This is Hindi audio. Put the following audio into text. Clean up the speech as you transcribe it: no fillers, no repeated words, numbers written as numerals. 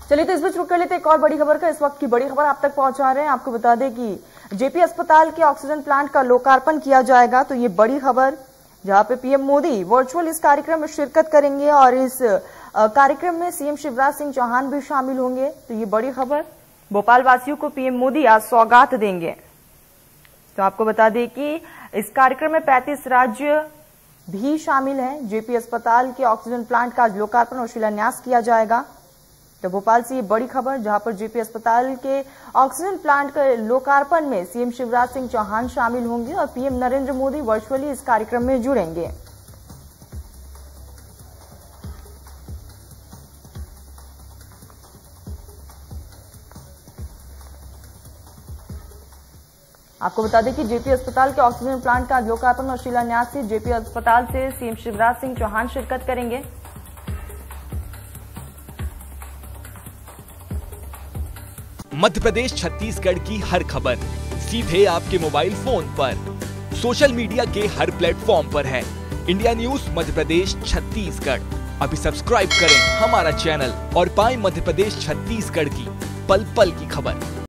चलिए तो इस बीच रुक कर लेते एक और बड़ी खबर का। इस वक्त की बड़ी खबर आप तक पहुंचा रहे हैं। आपको बता दें कि जेपी अस्पताल के ऑक्सीजन प्लांट का लोकार्पण किया जाएगा। तो ये बड़ी खबर, जहां पे पीएम मोदी वर्चुअल इस कार्यक्रम में शिरकत करेंगे और इस कार्यक्रम में सीएम शिवराज सिंह चौहान भी शामिल होंगे। तो ये बड़ी खबर, भोपाल वासियों को पीएम मोदी आज सौगात देंगे। तो आपको बता दें कि इस कार्यक्रम में 35 राज्य भी शामिल हैं। जेपी अस्पताल के ऑक्सीजन प्लांट का आज लोकार्पण और शिलान्यास किया जाएगा। तो भोपाल से ये बड़ी खबर, जहां पर जेपी अस्पताल के ऑक्सीजन प्लांट के लोकार्पण में सीएम शिवराज सिंह चौहान शामिल होंगे और पीएम नरेंद्र मोदी वर्चुअली इस कार्यक्रम में जुड़ेंगे। आपको बता दें कि जेपी अस्पताल के ऑक्सीजन प्लांट का लोकार्पण और शिलान्यास से जेपी अस्पताल से सीएम शिवराज सिंह चौहान शिरकत करेंगे। मध्य प्रदेश छत्तीसगढ़ की हर खबर सीधे आपके मोबाइल फोन पर, सोशल मीडिया के हर प्लेटफॉर्म पर है। इंडिया न्यूज मध्य प्रदेश छत्तीसगढ़, अभी सब्सक्राइब करें हमारा चैनल और पाएं मध्य प्रदेश छत्तीसगढ़ की पल पल की खबर।